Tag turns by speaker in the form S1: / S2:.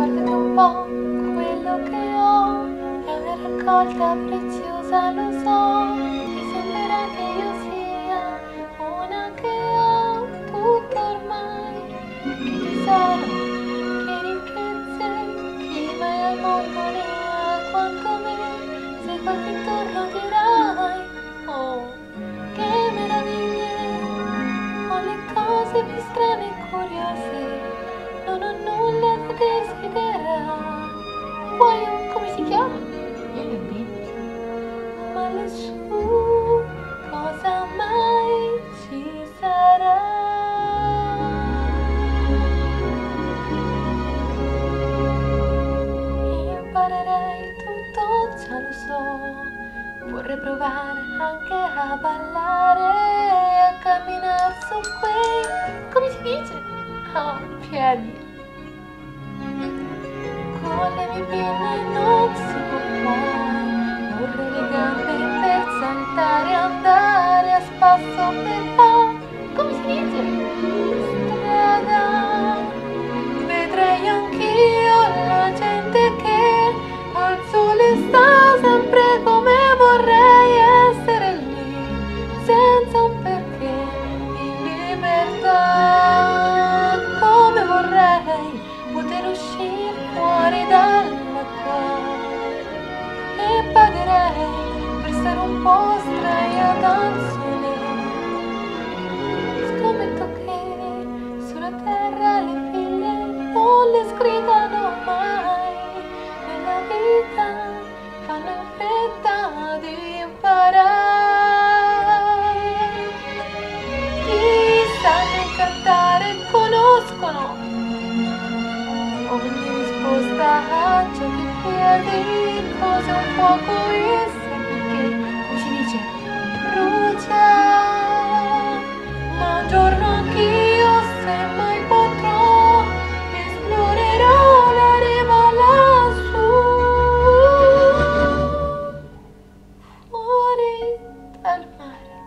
S1: guardati un po', quello che ho è una raccolta preziosa, lo so. Ti sembrerà che io sia una che ha tutto ormai. Che tesoro, che ricchezze, chi mai al mondo ne ha quanto me. Se guardi intorno dirai, oh, che meraviglie. Ho le cose più strane e curiose, non ho nulla da desiderare. Poi, come si chiama? Niente. Ma lassù cosa mai ci sarà? Imparerei tutto, già lo so. Vorrei provare anche a ballare e a camminare su quei, come si dice? Oh, piedi. Con le mie pinne non si può fare. Vorrei le gambe per saltare, andare a spasso per fare, come si dice? Strada. Vedrei anch'io la gente che al sole sta sempre come vorrei essere lì, senza un perché, in libertà. Come vorrei poter uscire fuori dalla qua, e pagherei per stare un po' sdraiata al sole. Scommetto che sulla terra le figlie non le sgridano mai. Nella vita fanno in fretta di imparare. Ti sanno incantare, conoscono ogni risposta a ciò che chiedi. Cos'è un fuoco e perché, come si dice, brucia. Ma un giorno anch'io, se mai potrò, esplorerò la riva lassù, fuori dal mare.